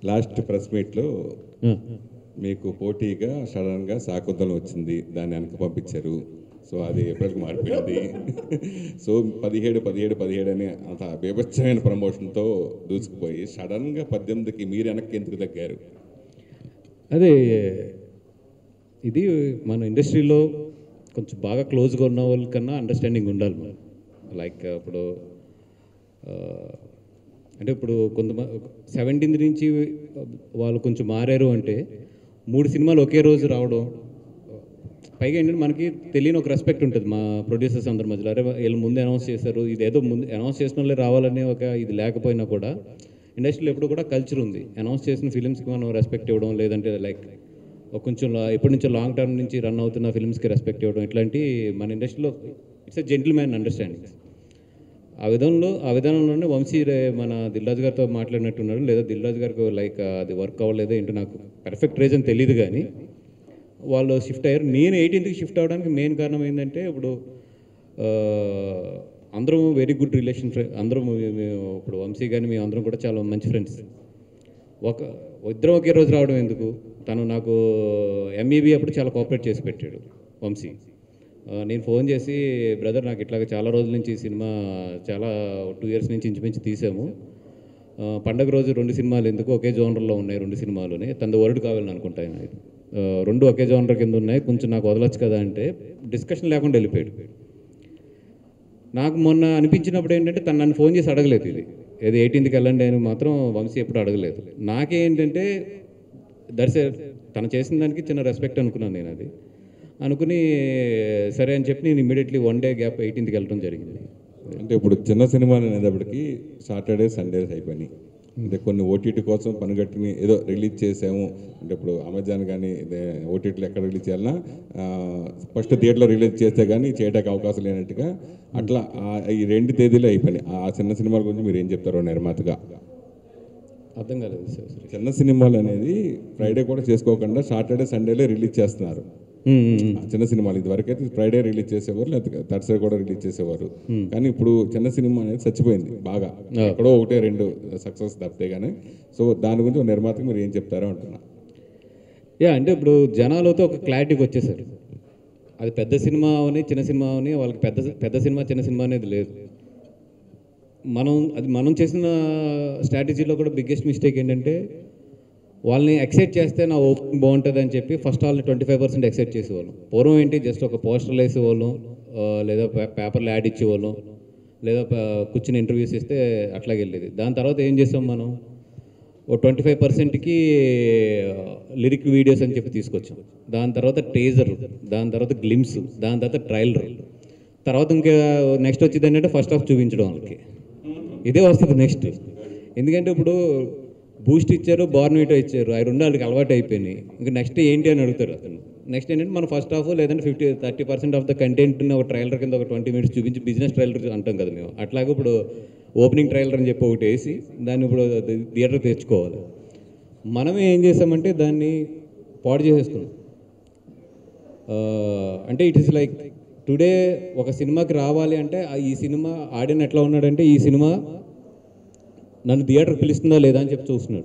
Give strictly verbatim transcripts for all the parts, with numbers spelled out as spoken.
Last press మీట్లో మీకు పోటీగా సడన్గా శాకుంతలం వచ్చింది, దాన్ని వెనక పంపించారు. సో అది ఎప్పటికి మారిపోయింది. సో పదిహేడు పదిహేడు పదిహేడు అని అంత బీభత్సమైన ప్రమోషన్తో దూసుకుపోయి సడన్గా పద్దెనిమిదికి మీరు వెనక్కి ఎందుకు తగ్గారు? అదే ఇది మన ఇండస్ట్రీలో కొంచెం బాగా క్లోజ్గా ఉన్న వాళ్ళకన్నా అండర్స్టాండింగ్ ఉండాలి మనం. లైక్ ఇప్పుడు అంటే ఇప్పుడు కొంతమంది సెవెంటీన్త్ నుంచి వాళ్ళు కొంచెం మారారు అంటే మూడు సినిమాలు ఒకే రోజు రావడం, పైగా ఏంటంటే మనకి తెలియని ఒక రెస్పెక్ట్ ఉంటుంది మా ప్రొడ్యూసర్స్ అందరి మధ్యలో. అరే వీళ్ళు ముందు అనౌన్స్ చేశారు, ఇదేదో ముందు అనౌన్స్ చేసిన వాళ్ళే రావాలనే ఒక ఇది లేకపోయినా కూడా ఇండస్ట్రీలో ఎప్పుడు కూడా కల్చర్ ఉంది. అనౌన్స్ చేసిన ఫిలిమ్స్కి మనం రెస్పెక్ట్ ఇవ్వడం, లేదంటే లైక్ కొంచెం ఎప్పటి నుంచో లాంగ్ టర్మ్ నుంచి రన్ అవుతున్న ఫిల్మ్స్కి రెస్పెక్ట్ ఇవ్వడం, ఇట్లాంటి మన ఇండస్ట్రీలో it's a gentleman understanding. ఆ విధంలో ఆ విధానంలోనే వంశీ మన దిల్రాజు గారితో మాట్లాడినట్టున్నారు, లేదా దిల్రాజు గారికి లైక్ అది వర్క్ అవ్వలేదో ఏంటో నాకు పర్ఫెక్ట్ రీజన్ తెలియదు, కానీ వాళ్ళు షిఫ్ట్ అయ్యారు. నేను ఎయిటీన్త్కి షిఫ్ట్ అవ్వడానికి మెయిన్ కారణం ఏంటంటే ఇప్పుడు అందరం వెరీ గుడ్ రిలేషన్ ఫ్రెండ్ అందరం. ఇప్పుడు వంశీ కానీ మేము అందరం కూడా చాలా మంచి ఫ్రెండ్స్. ఒక ఇద్దరం ఒకే రోజు రావడం ఎందుకు? తను నాకు ఎంఈబీ అప్పుడు చాలా కోఆపరేట్ చేసి పెట్టాడు వంశీ. నేను ఫోన్ చేసి, బ్రదర్ నాకు ఇట్లాగ చాలా రోజుల నుంచి సినిమా చాలా టూ ఇయర్స్ నుంచి ఇంచుమించి తీసాము, పండగ రోజు రెండు సినిమాలు ఎందుకు, ఒకే జోనర్లో ఉన్నాయి రెండు సినిమాలునే, తన వర్డ్ కావాలని అనుకుంటాను, రెండు ఒకే జోనర్ కింద ఉన్నాయి, కొంచెం నాకు వదలొచ్చు కదా అంటే డిస్కషన్ లేకుండా వెళ్ళిపోయాడు. నాకు మొన్న అనిపించినప్పుడు ఏంటంటే తను నన్ను ఫోన్ చేసి అడగలేదు, ఇది ఏది ఎయిటీన్త్కి వెళ్ళండి అని మాత్రం వంశీ ఎప్పుడు అడగలేదు. నాకేంటంటే దర్శ తను చేసిన దానికి చిన్న రెస్పెక్ట్ అనుకున్నాను నేను. అది అనుకుని సరే అని చెప్పి నేను ఇమ్మీడియట్లీ వన్ డే గ్యాప్ ఎయిటీన్త్కి వెళ్ళడం జరిగింది. అంటే ఇప్పుడు చిన్న సినిమాలు అనేటప్పటికి సాటర్డే సండేస్ అయిపోయినాయి. అంటే కొన్ని ఓటీటీ కోసం పనిగట్టుని ఏదో రిలీజ్ చేసాము అంటే ఇప్పుడు అమెజాన్ కానీ ఓటీటీలో ఎక్కడ రిలీజ్ చేయాలన్నా ఫస్ట్ థియేటర్లో రిలీజ్ చేస్తే కానీ చేయడానికి అవకాశం లేనట్టుగా అట్లా ఈ రెండు తేదీలు అయిపోయినాయి. ఆ చిన్న సినిమాల గురించి మీరు ఏం చెప్తారో నిర్మాతగా? అర్థం కాలేదు సార్. చిన్న సినిమాలు అనేది ఫ్రైడే కూడా చేసుకోకుండా సాటర్డే సండేలే రిలీజ్ చేస్తున్నారు. చిన్న సినిమాలు ఇదివరకు అయితే ఫ్రైడే రిలీజ్ చేసేవారు, లేకపోతే థర్స్డే కూడా రిలీజ్ చేసేవారు. కానీ ఇప్పుడు చిన్న సినిమా అనేది చచ్చిపోయింది బాగా, ఎక్కడో ఒకటే రెండు సక్సెస్ తప్పితే కానీ. సో దాని గురించి నిర్మాతకు మీరు ఏం చెప్తారో అంటున్నా. యా అంటే ఇప్పుడు జనాలతో ఒక క్లారిటీకి వచ్చేసారు. అది పెద్ద సినిమా అని చిన్న సినిమా అని వాళ్ళకి పెద్ద పెద్ద సినిమా చిన్న సినిమా అనేది లేదు. మనం అది మనం చేసిన స్ట్రాటజీలో కూడా బిగ్గెస్ట్ మిస్టేక్ ఏంటంటే వాళ్ళని ఎక్సైట్ చేస్తే నా ఓపెనింగ్ బాగుంటుంది అని చెప్పి ఫస్ట్ వాళ్ళని ట్వంటీ ఫైవ్ పర్సెంట్ ఎక్సైట్ చేసేవాళ్ళం. పూర్వం ఏంటి, జస్ట్ ఒక పోస్టర్లు వేసేవాళ్ళం, లేదా పేపర్లు యాడ్ ఇచ్చేవాళ్ళం, లేదా కూర్చుని ఇంటర్వ్యూస్ ఇస్తే అట్లాగే వెళ్ళేది. దాని తర్వాత ఏం చేసాం మనం, ఓ ట్వంటీ ఫైవ్ పర్సెంట్కి లిరిక్ వీడియోస్ అని చెప్పి తీసుకొచ్చాం. దాని తర్వాత టేజర్, దాని తర్వాత గ్లిమ్స్, దాని తర్వాత ట్రైలర్, తర్వాత ఇంకా నెక్స్ట్ వచ్చేది ఏంటంటే ఫస్ట్ హాఫ్ చూపించడం వాళ్ళకి. ఇదే వస్తుంది నెక్స్ట్. ఎందుకంటే ఇప్పుడు బూస్ట్ ఇచ్చారు, బార్న్విటా ఇచ్చారు, అవి రెండు వాళ్ళకి అలవాటు అయిపోయినాయి. ఇంకా నెక్స్ట్ ఏంటి అని అడుగుతారు అతను. నెక్స్ట్ ఏంటంటే మన ఫస్ట్ హాఫ్ లేదంటే fifty thirty percent of the కంటెంట్ని ఒక ట్రైలర్ కింద ఒక ట్వంటీ మినిట్స్ చూపించి బిజినెస్ ట్రైలర్ అంటాం కదా మేము. అట్లాగే ఇప్పుడు ఓపెనింగ్ ట్రైలర్ అని చెప్పి ఒకటి వేసి దాన్ని ఇప్పుడు థియేటర్ తెచ్చుకోవాలి. మనమే ఏం చేసామంటే దాన్ని పాడు చేసేసుకున్నాం. అంటే ఇట్ ఈస్ లైక్ టుడే ఒక సినిమాకి రావాలి అంటే ఈ సినిమా ఆడియన్ ఎట్లా ఉన్నాడంటే ఈ సినిమా నన్ను థియేటర్కి పిలుస్తుందా లేదా అని చెప్పి చూస్తున్నాడు.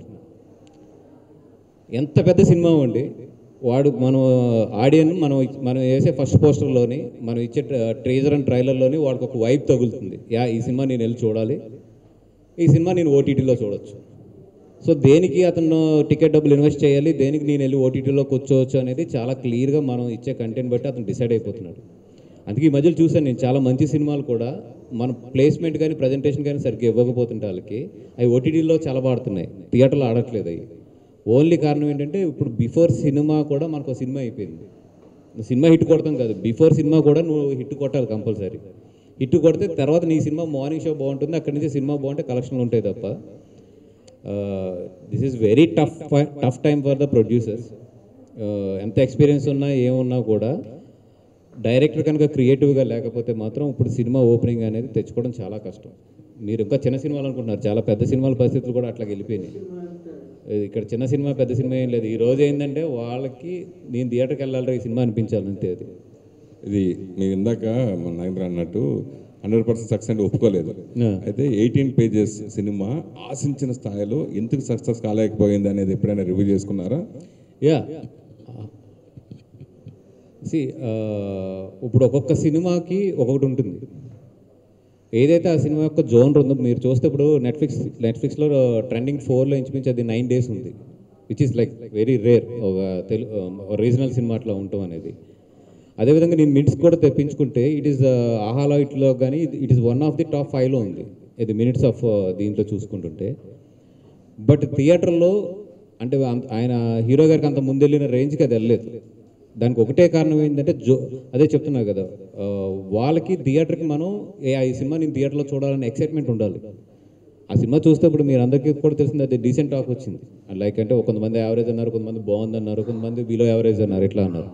ఎంత పెద్ద సినిమా అండి వాడు, మనం ఆడియన్ మనం మనం వేసే ఫస్ట్ పోస్టర్లోని మనం ఇచ్చే ట్రేజర్ అండ్ ట్రైలర్లోని వాడికి ఒక వైబ్ తగులుతుంది, యా ఈ సినిమా నేను వెళ్ళి చూడాలి, ఈ సినిమా నేను ఓటీటీలో చూడొచ్చు. సో దేనికి అతను టికెట్ డబ్బులు ఇన్వెస్ట్ చేయాలి, దేనికి నేను వెళ్ళి ఓటీటీలో కూర్చోవచ్చు అనేది చాలా క్లియర్గా మనం ఇచ్చే కంటెంట్ బట్టి అతను డిసైడ్ అయిపోతున్నాడు. అందుకే ఈ మధ్యలో చూసాను నేను చాలా మంచి సినిమాలు కూడా మన ప్లేస్మెంట్ కానీ ప్రజెంటేషన్ కానీ సరిగ్గా ఇవ్వకపోతుంటే వాళ్ళకి అవి ఓటీటీలో చాలా ఆడుతున్నాయి, థియేటర్లో ఆడట్లేదు. అవి ఓన్లీ కారణం ఏంటంటే ఇప్పుడు బిఫోర్ సినిమా కూడా మనకు సినిమా అయిపోయింది. నువ్వు సినిమా హిట్ కొడతాం కాదు, బిఫోర్ సినిమా కూడా నువ్వు హిట్ కొట్టాలి కంపల్సరీ. హిట్ కొడితే తర్వాత నీ సినిమా మార్నింగ్ షో బాగుంటుంది, అక్కడి నుంచి సినిమా బాగుంటే కలెక్షన్లు ఉంటాయి తప్ప. This is very tough tough time for the producers. ఎంత ఎక్స్పీరియన్స్ ఉన్నా ఏమున్నా కూడా డైరెక్టర్ కనుక క్రియేటివ్గా లేకపోతే మాత్రం ఇప్పుడు సినిమా ఓపెనింగ్ అనేది తెచ్చుకోవడం చాలా కష్టం. మీరు ఇంకా చిన్న సినిమాలు అనుకుంటున్నారు, చాలా పెద్ద సినిమాల పరిస్థితులు కూడా అట్లా వెళ్ళిపోయినాయి. ఇక్కడ చిన్న సినిమా పెద్ద సినిమా ఏం లేదు. ఈ రోజు ఏంటంటే వాళ్ళకి నేను థియేటర్కి వెళ్ళాలి ఈ సినిమా అనిపించాలి అంతే. అది ఇది మీరు ఇందాక మన నాగేంద్ర అన్నట్టు హండ్రెడ్ పర్సెంట్ సక్సెస్ అంటే ఒప్పుకోలేదు. అయితే ఎయిటీన్ పేజెస్ సినిమా ఆశించిన స్థాయిలో ఎందుకు సక్సెస్ కాలేకపోయింది అనేది ఎప్పుడైనా రివ్యూ చేసుకున్నారా? యా సి ఇప్పుడు ఒక్కొక్క సినిమాకి ఒక్కొక్కటి ఉంటుంది. ఏదైతే ఆ సినిమా యొక్క జోనర్ ఉందో మీరు చూస్తే ఇప్పుడు నెట్ఫ్లిక్స్ నెట్ఫ్లిక్స్లో ట్రెండింగ్ ఫోర్లో ఇంచుమించి అది నైన్ డేస్ ఉంది, which is like very rare ఒక తెలుగు రీజనల్ సినిమా అట్లా ఉండటం అనేది. అదేవిధంగా నేను మినిట్స్ కూడా తెప్పించుకుంటే ఇట్ ఈస్ ఆహాలో ఇట్లో కానీ it is one of the top ఫైవ్లో ఉంది ఇది మినిట్స్ ఆఫ్ దీంట్లో చూసుకుంటుంటే. బట్ థియేటర్లో అంటే ఆయన హీరో గారికి అంత ముందెళ్ళిన రేంజ్కి అది వెళ్ళలేదు. దానికి ఒకటే కారణం ఏంటంటే జో అదే చెప్తున్నారు కదా, వాళ్ళకి థియేటర్కి మనం ఏ ఈ సినిమా నేను థియేటర్లో చూడాలని ఎక్సైట్మెంట్ ఉండాలి. ఆ సినిమా చూస్తే ఇప్పుడు మీరు అందరికీ కూడా తెలిసింది అది డీసెంట్ టాక్ వచ్చింది. లైక్ అంటే కొంతమంది యావరేజ్ అన్నారు, కొంతమంది బాగుంది అన్నారు, కొంతమంది బిలో యావరేజ్ అన్నారు, ఇట్లా అన్నారు.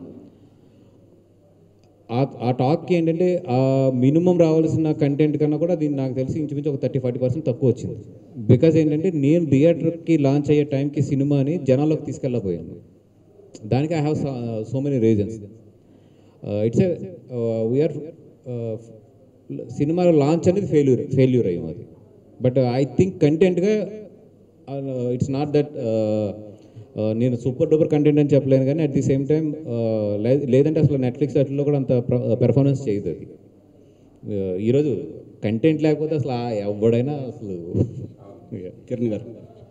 ఆ టాక్కి ఏంటంటే ఆ మినిమం రావాల్సిన కంటెంట్ కన్నా కూడా దీన్ని నాకు తెలిసి ఇంచుమించు ఒక థర్టీ ఫార్టీ పర్సెంట్ తక్కువ వచ్చింది. బికాజ్ ఏంటంటే నేను థియేటర్కి లాంచ్ అయ్యే టైంకి సినిమాని జనాల్లోకి తీసుకెళ్ళకపోయాను. దానికి I have so many reasons. It's a VR cinema launch అనేది ఫెయిల్యూర్ ఫెయిల్యూర్ అయ్యాం అది. బట్ ఐ థింక్ కంటెంట్గా ఇట్స్ నాట్ దట్ నేను సూపర్ డూపర్ కంటెంట్ అని చెప్పలేను, కానీ అట్ ది సేమ్ టైం లేదంటే అసలు నెట్ఫ్లిక్స్ వాటిలో కూడా అంత పెర్ఫార్మెన్స్ చేయదు అది. ఈరోజు కంటెంట్ లేకపోతే అసలు ఎవడైనా అసలు కిరణ్ గారు